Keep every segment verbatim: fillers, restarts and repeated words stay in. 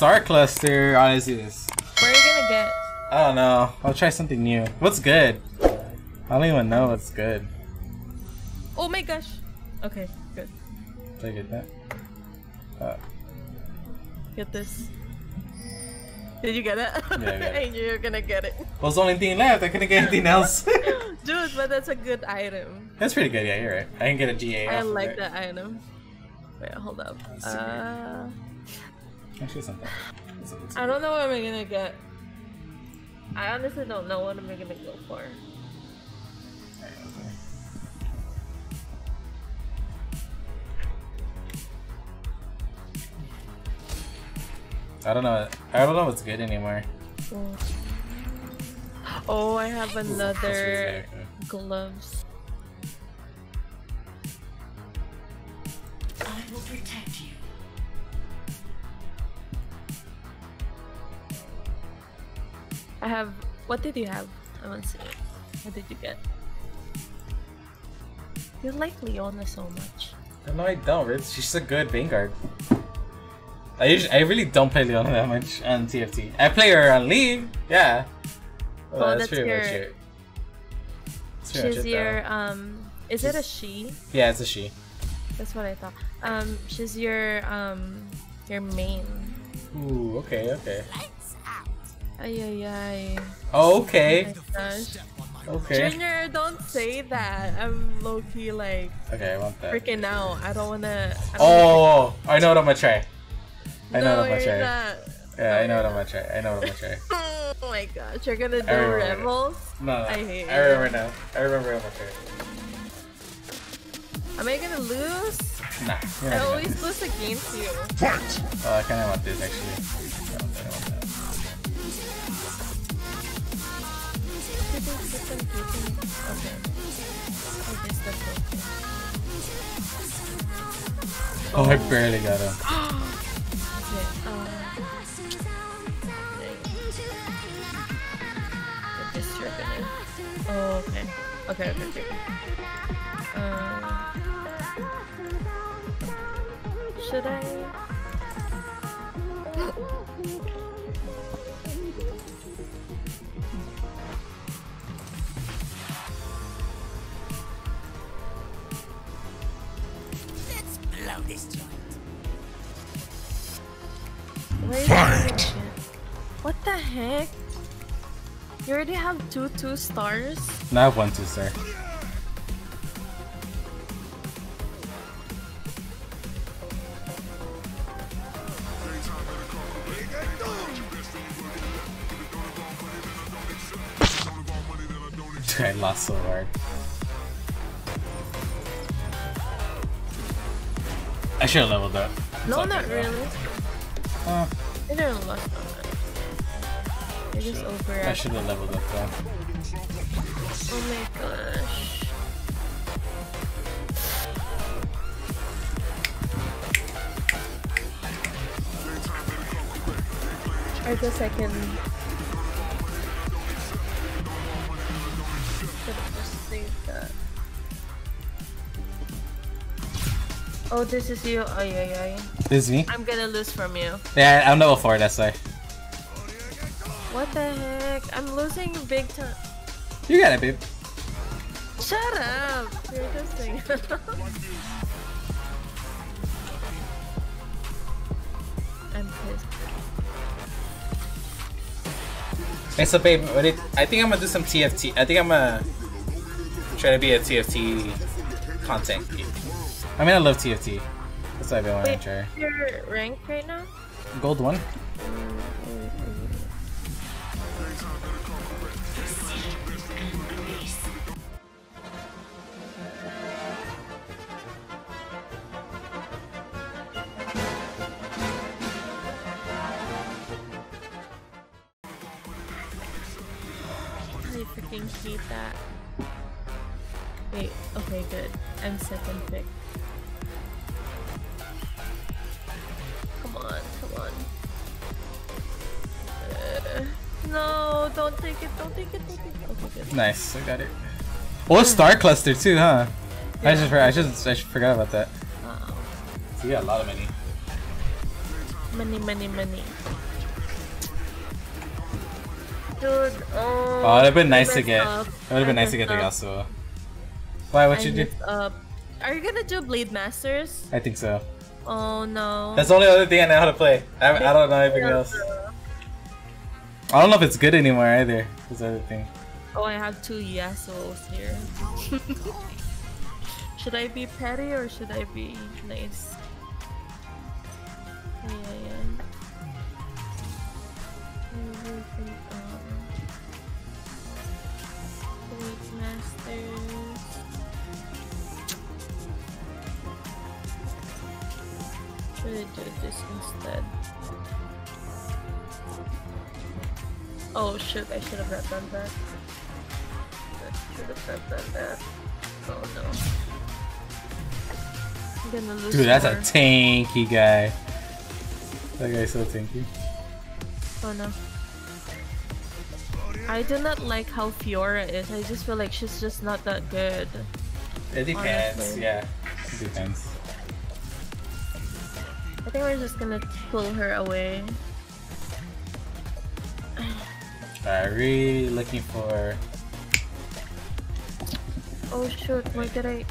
Star Cluster? Honestly, this. Where are you gonna get? I don't know. I'll try something new. What's good? I don't even know what's good. Oh my gosh. Okay, good. Did I get that? Uh, Get this. Did you get it? Yeah, I got it. I knew you were gonna get it. Well, the only thing left. I couldn't get anything else. Dude, but that's a good item. That's pretty good. Yeah, you're right. I can get a G A. I off of like it. that item. Wait, hold up. That's Uh, Actually, something. That's something. I don't know what I'm gonna get. I honestly don't know what I'm gonna go for. Alright, okay. I don't know. I don't know what's good anymore. Oh, I have Ooh, that's another really good. gloves. I will protect you. I have. What did you have? I want to see it. What did you get? You like Leona so much. No, I don't. Ritz. She's a good Vanguard. I usually, I really don't play Leona that much on T F T. I play her on League. Yeah. Well, Oh, that's, that's pretty your- much it. That's pretty much She's it, your though. um. Is it a she? Yeah, it's a she. That's what I thought. Um, she's your um your main. Ooh, okay, okay. Ay ay ay. Oh, okay. Oh my gosh. Okay. Junior, don't say that. I'm low key like Okay, I want that. freaking out. I don't wanna. I don't Oh, I know what I'm gonna try. I know no, what I'm gonna you're try. not. Yeah, I know what I'm you're gonna try. I know what I'm gonna try. not. Oh my gosh, you're gonna do I remember. Rebels? No, no, I hate I you. remember now. I remember what I'm gonna Am I gonna lose? try. Nah, you're I not gonna always do lose against you. this. Oh, I kinda want this actually. I want that, I want that. Okay. I guess that's okay. Oh, I barely got him. Okay, um, I guess you're gonna. Oh, okay. Okay, okay, okay. Uh, should I? Let's blow this joint. Where is that shit? What the heck? You already have two two stars? Now I have one two star. I lost so hard. I should have leveled up. No, It's not okay, though. really. Uh, You didn't lost on that. You're just over I it. should have leveled up though. Oh my gosh. I guess I can. Should've just saved that. Oh, this is you. Oh, yeah, yeah, yeah. This is me? I'm gonna lose from you. Yeah, I'm level four, that's why. What the heck? I'm losing big time. You got it, babe. Shut up! You're just saying. I'm pissed. Hey, so babe, what it, I think I'm gonna do some T F T. I think I'm gonna try to be a T F T content geek. I mean, I love T F T. That's why I've been wanting Wait, to try. your rank right now? Gold one? I freaking hate that. Wait, okay, good. I'm second pick. Come on, come on. Uh, no, don't take it, don't take it, don't take it. Okay, good. Nice, I got it. Oh, Star Cluster too, huh? I Yeah. just I just I just forgot about that. Uh-oh. So you got a lot of money. Money, money, money. Dude, oh. Oh, it'd have been nice I to get. messed up. It would have been I nice to get the messed Yasuo. Why? What I you do? messed up. Are you gonna do Blade Masters? I think so. Oh no. That's the only other thing I know how to play. I, I don't know anything else. I don't know if it's good anymore either. That's the other thing. Oh, I have two Yasuos here. Should I be petty or should I be nice? Yeah, yeah. Everything, um, Blade Masters. Should I do this instead? Oh shoot, I should have not done that. I should have not done that. Oh no. I'm gonna lose Dude, that's more. a tanky guy. That guy's so tanky. Oh no. I do not like how Fiora is. I just feel like she's just not that good. It depends, Honestly. yeah. It depends. I think we're just gonna pull her away. Alright, really looking for. Oh shoot, where did I...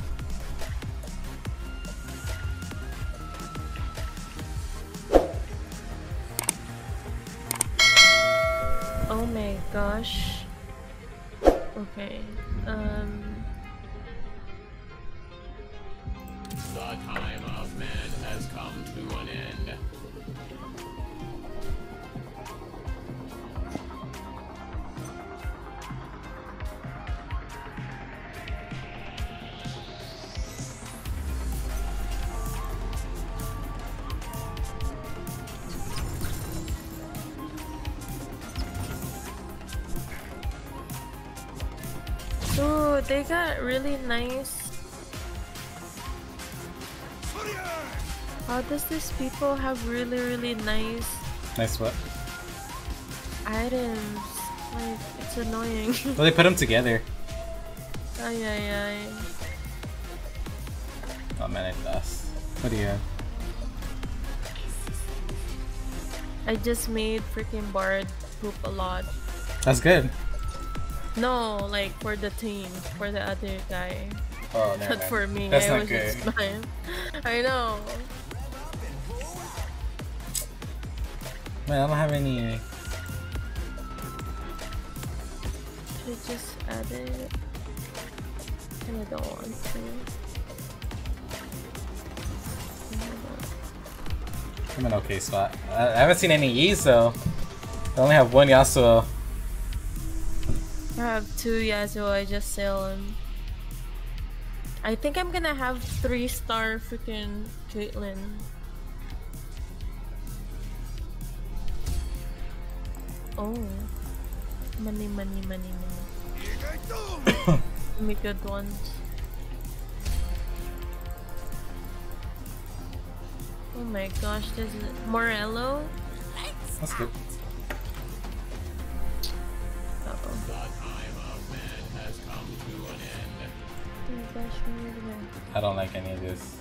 Oh my gosh. Okay, um... The time of man has come to an end. Dude, they got really nice. How does these people have really really nice Nice what? items? Like, it's annoying. Well, they put them together. Ay ay ay. Oh man, I lost. What do you have? I just made freaking Bard poop a lot. That's good. No, like for the team, for the other guy. Oh, never Not mind. for me. That's I not was good. just fine. I know. Man, I don't have any. Uh, Should I just add it? And I don't want to. I'm in an okay spot. I, I haven't seen any Y's though. I only have one Yasuo. I have two Yasuo, I just sell them. I think I'm gonna have three star freaking Caitlyn. Oh. Money, money, money, money. Give me good ones. Oh my gosh, this is Morello? That's good. Uh oh. The time of man has come to an end. Oh my gosh, we need to go. I don't like any of this.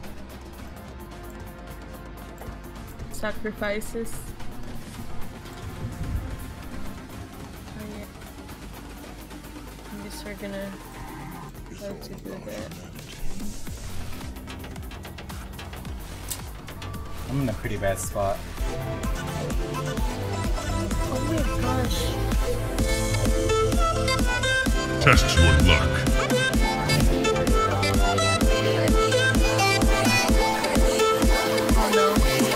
Sacrifices. Oh yeah. I guess we're gonna try to do that. I'm in a pretty bad spot. Oh my gosh. Test your luck. Oh no.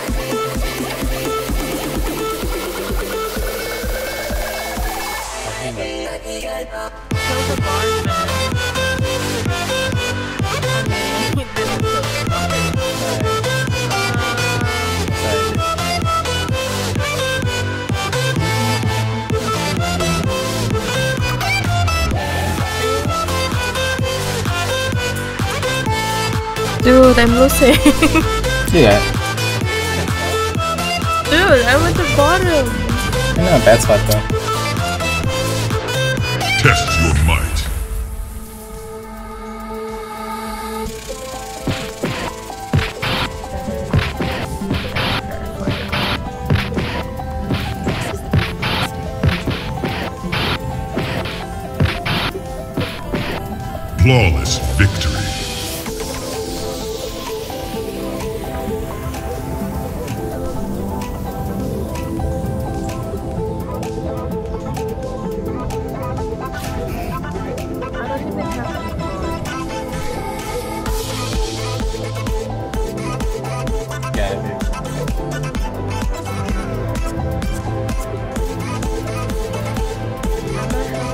I hang up. Kill the bard, man. Okay, didn't kill the bard. Sorry. Dude, I'm losing. Yeah. Dude, I'm at the bottom. I'm in a bad spot though. Test your might. Flawless victory. I don't even have any phone. Yeah, dude. I'm gonna have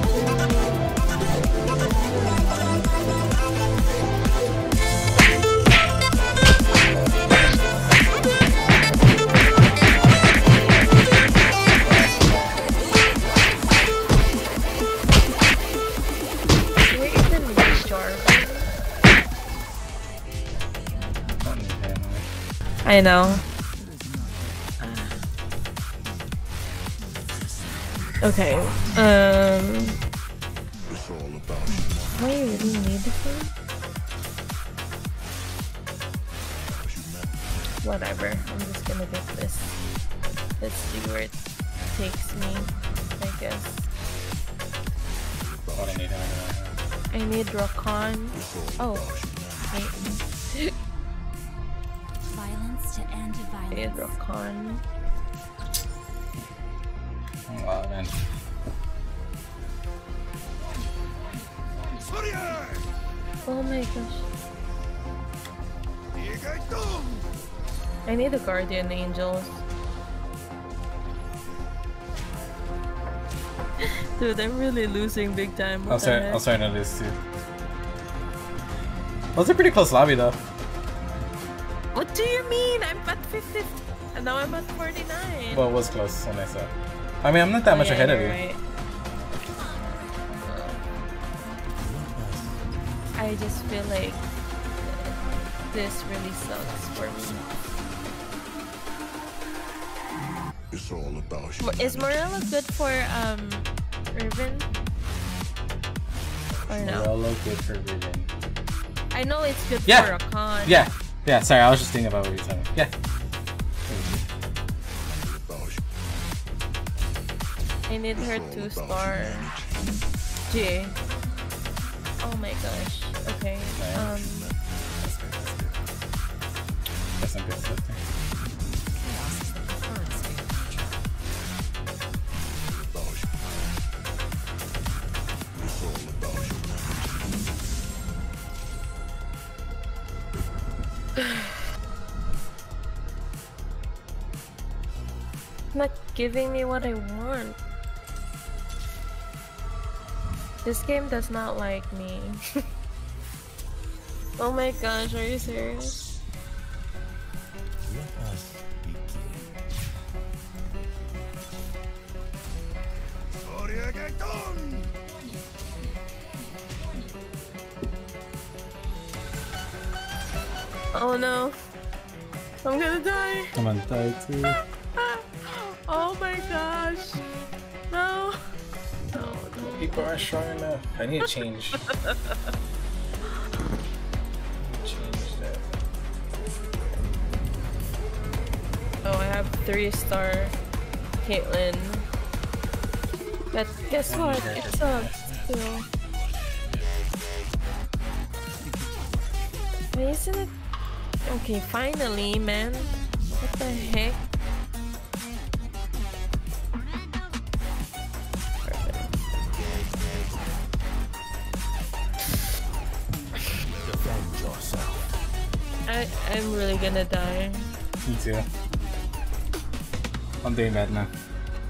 to... Where even is Jarvan? Don't need him. I know. Okay. Um. Do I really need the phone? Whatever. I'm just gonna get this. Let's see where it takes me. I guess. I don't need him anymore. I need Rakan. Oh. Wait. Violence to end I need violence. Rakan. Oh, wow, man. Oh my gosh. I need a Guardian Angels. Dude, I'm really losing big time. What I'm the sorry, heck? I'm starting to lose too. That was a pretty close lobby though. What do you mean? I'm at fifty and now I'm at forty-nine. Well, it was close when I saw. I mean, I'm not that Oh, much yeah, ahead of you're you. right. I just feel like this really sucks for me. It's all about Mo- Is Morello good for um Irvin? Or no? Morello good for Riven. I know it's good Yeah. for Rakan. Yeah, yeah. Sorry, I was just thinking about what you were telling me. Yeah. I need her two star. J. Oh my gosh. Okay. Um. That's some good stuff. Not giving me what I want. This game does not like me. Oh my gosh, are you serious? Oh no. I'm gonna die. I'm gonna die too. Oh my gosh. No. No, no. People aren't strong enough. I need to change. Change that. Oh, I have three star Caitlyn. But guess what? It sucks still. Why isn't it? Okay, finally, man. What the heck? I I'm really gonna die. Me too. I'm doing bad now.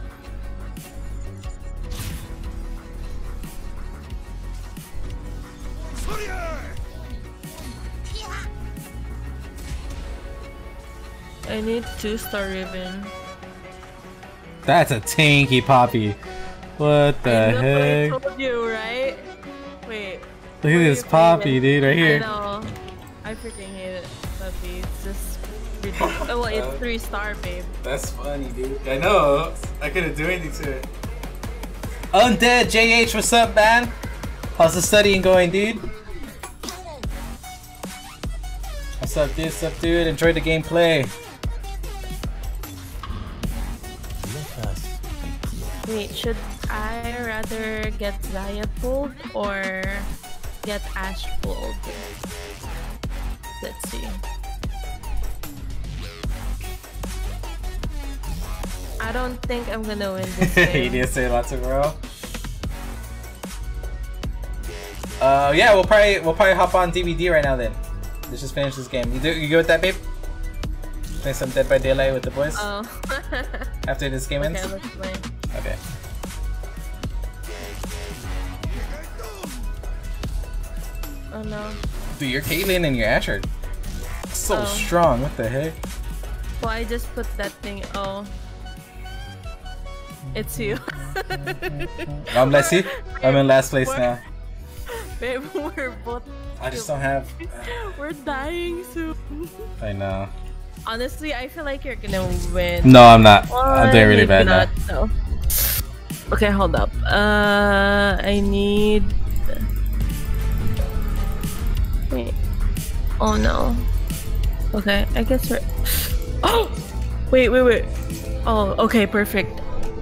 I need two star Riven. That's a tanky Poppy. What the I know, heck? I told you, right? Wait. Look at this Poppy, dude, right I here. know. I freaking hate it. Puppy. It's just ridiculous. Oh, well, it's three star, babe. That's funny, dude. I know. I couldn't do anything to it. Undead J H, what's up, man? How's the studying going, dude? What's up, dude? What's up, dude? Enjoy the gameplay. Wait, should I rather get Zaya pulled or get Ash pulled. Let's see. I don't think I'm gonna win this You game. didn't say lots of row. Uh, yeah, we'll probably we'll probably hop on D V D right now then. Let's just finish this game. You do you go with that, babe? Play some Dead by Daylight with the boys Oh. after this game ends. Okay, let's play. Okay. Oh no. Dude, your Caitlyn and your Asher so Oh. strong. What the heck? Well, I just put that thing. Oh. It's you. I'm Leslie. I'm in last place now. Babe, we're both. I just don't have. We're dying soon. I know. Honestly, I feel like you're gonna win. No, I'm not. Well, I'm doing really maybe bad now. not, so. Okay, hold up. Uh, I need. Wait. Oh no. Okay, I guess we're. Oh! Wait, wait, wait. Oh, okay, perfect.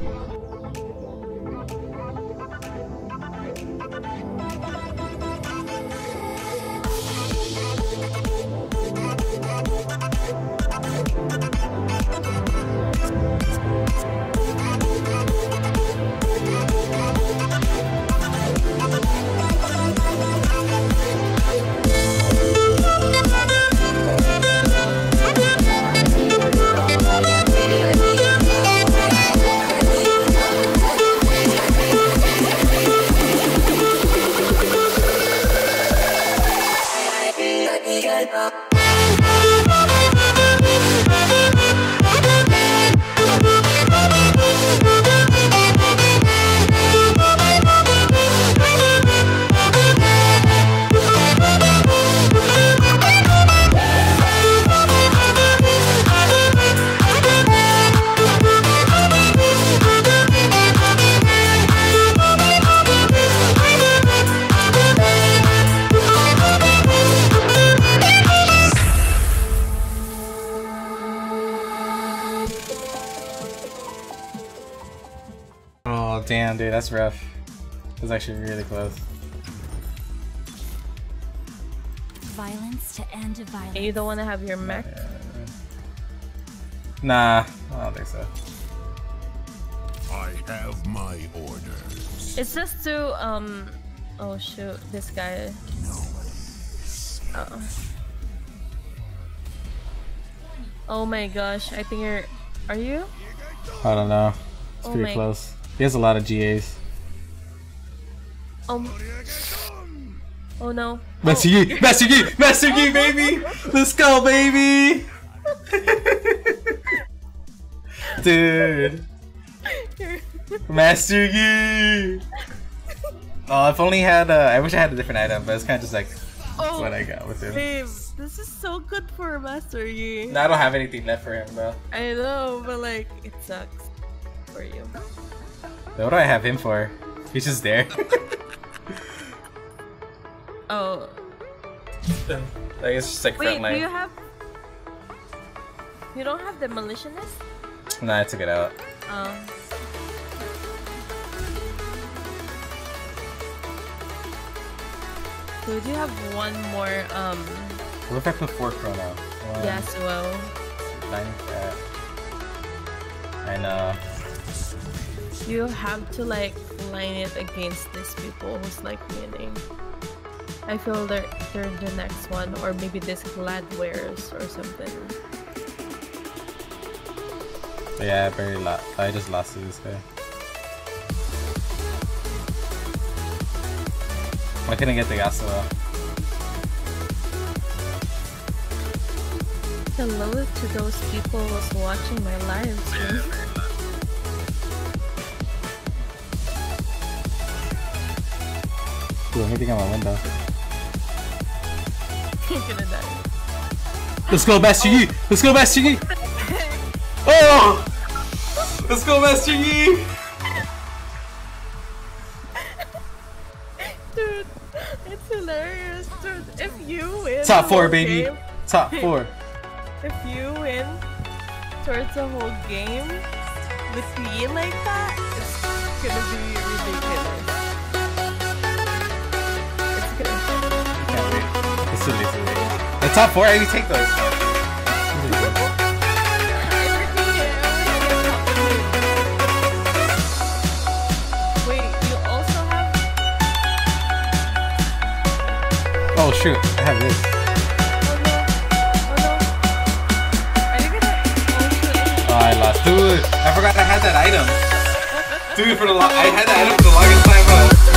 Oh damn, dude, that's rough. It was actually really close. Violence to end violence. You don't want to have your mech? Nah, I don't think so. I have my orders. It's just to um. Oh shoot, this guy. Oh. Oh my gosh, I think you're. Are you? I don't know. It's Oh pretty my- close. He has a lot of G As. Um. Oh no. Master Yi! Master Yi! Master Yi, baby! Let's go, baby! Dude. Master Yi! Oh, if only had. Uh, I wish I had a different item, but it's kind of just like Oh, what I got with him. babe, this is so good for Master Yi. No, I don't have anything left for him, bro. I know, but like, it sucks for you. What do I have him for? He's just there. Oh. Like it's just like Wait, front do line. you have? You don't have Demolitionist? Nah, I took it out. Um. Dude, you have one more, um, What if I put four chrono? One, Yasuo. nine, that. I know. You have to, like, line it against these people who's, like, winning. I feel they're, they're the next one, or maybe this Gladwares or something. But yeah, I barely lost. I just lost to this guy. Why couldn't I get the Yasuo? Hello to those people who's watching my live stream. Ooh, anything on my window. You're gonna die. Let's go, Master Yi! Let's go, Master Yi! Oh! Let's go, Master Yi! Dude, it's hilarious, dude. If you win Top the four, whole baby. game- Top four. if you win towards the whole game with me like that, it's gonna be ridiculous. It's gonna top four, I need to take those. Wait, you also have? Oh shoot, I have this. Oh no. Oh no. Are you gonna? Oh shit. Oh, I lost. Dude, I forgot I had that item. Dude, for the lo I had that item for the longest time, bro.